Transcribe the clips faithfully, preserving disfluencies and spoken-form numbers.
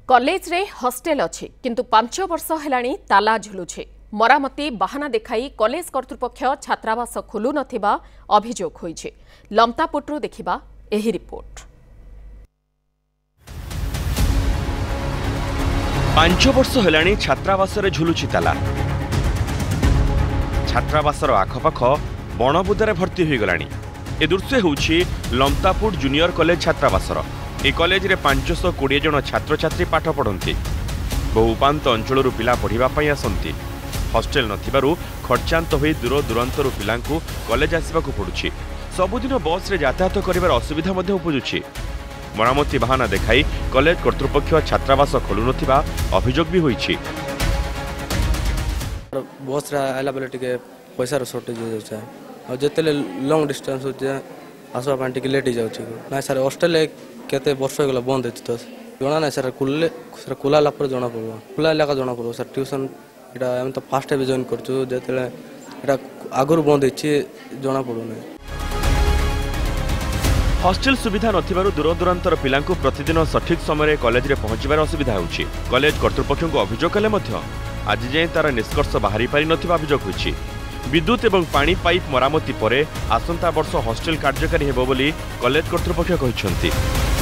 College रे hostel अच्छी किंतु पांच वर्ष हेलाणी ताला झुलुछे। मरामती बहाना देखाई कॉलेज कर्तृपक्ष छात्रावास खोलु नथिबा अभियोग होइछे। लमतापुटरू देखिबा एही रिपोर्ट। पांच वर्ष हेलाणी छात्रावास रे झुलुछि ताला। छात्रावासर आखपाख बणबुदारे भर्ती होई गलाणी। ए दृश्य होउछि लमतापुट जूनियर कॉलेज छात्रावासर। ए कॉलेज रे पांच सौ कोड़े जन छात्र छात्री पाठ पढ़ती। बहु उपांत अंचल पिला पढ़ा आसती। हॉस्टेल नथिबारु खर्चांत होई दूर दूरांतर पिलांकु कॉलेज आसबाकु पड़ुछि। सबुदिन बस रे यातायात करिवार असुविधा मध्ये उपजुछि। मरामती बहाना देखाई कॉलेज कर्तृपक्ष छात्रावास खोलु नथिबा अभियोग भी होइछि। बस रे आइला बेले टिके पैसा शॉर्टेज हो जाय और जेतेले लॉन्ग डिस्टेंस हो जाय आसवा पान टिके लेट जाउ छी ना सर हॉस्टेल केते वर्ष होगला बंद अछि तो जना ना सर खुलले सर खुला ला पर जना पड़ो खुला इलाका जना पड़ो सर ट्यूशन एटा हम तो फास्ट भी जॉइन करछु जेतेले एटा आगुर बंद अछि जना पड़ो नै। हॉस्टेल सुविधा नथिबारु दूर दूरांतर पिलांकु प्रतिदिन सठिक समय कॉलेज रे पहुंचबार असुविधा होछि। कॉलेज कर्तृपक्षको अभियोग कले मध्य आज जाय तार निष्कर्ष बाहरी पारि नथिबा अभियोग होछि। विद्युत एवं पानी पाइप मरामती परे आसंता वर्ष हॉस्टेल कार्यकारी हेबो बोली कॉलेज कर्तृपक्ष कहिसंती।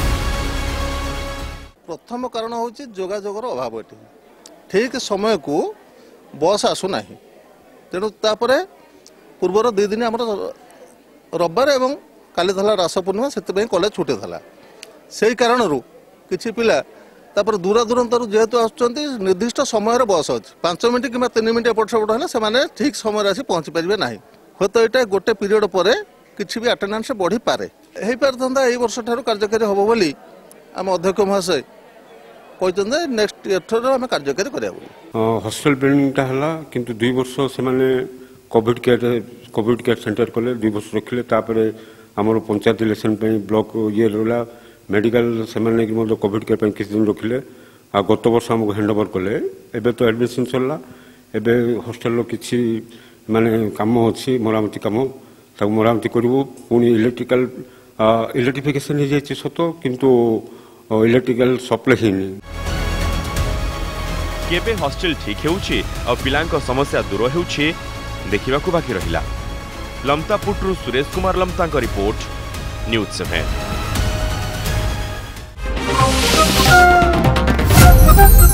प्रथम कारण होछि जोगाजोगर अभाव। एठी ठीक समय को बस आसु नाही तेणु तापरे पूर्वर दुई दिन हमर रविवार एवं काली थला रास पूर्णिमा से कॉलेज छुटे थला। से कारण किछि पिला तापर दूर दूरांतर जेहेतु आसुचंती निर्दिष्ट समय बस अच्छी पांच मिनट कि तीन मिनट एपट सेपट है से ठीक समय आसी पहुँची पारे ना हूँ तो यहाँ गोटे पीरियड पर किसी भी अटेंडेंस बढ़ी पारे हो पारता यही वर्ष ठार कार्यकारी हम बोली आम अध्यक्ष महाशय कहते नेक्स्ट इयर आम कार्यकारी करा। हॉस्टेल बिल्डिंगटा है किंतु दुई वर्ष से covid care covid care centre कले दुई वर्ष रखिले तापर आमर पंचायत इलेक्शन ब्लॉक ये रहा मेडिकल से कोविड केयर किसी दिन रखिले आ गत वर्ष आमको हैंड ओवर कले एबे तो एडमिशन चलला एबे हॉस्टेल किसी माने काम अच्छी मरामती काम ताको मरामती करू पुणी इलेक्ट्रिकल इलेक्ट्रिफिकेशन हो जाए सत किंतु इलेक्ट्रिकल सप्लाई ही केबे हॉस्टेल ठीक हेउछि और पिलांक समस्या दूर हेउछि देखिबा को बाकी रहिला। लमतापुटरू सुरेश कुमार लमता का रिपोर्ट न्यूज़ सेवन।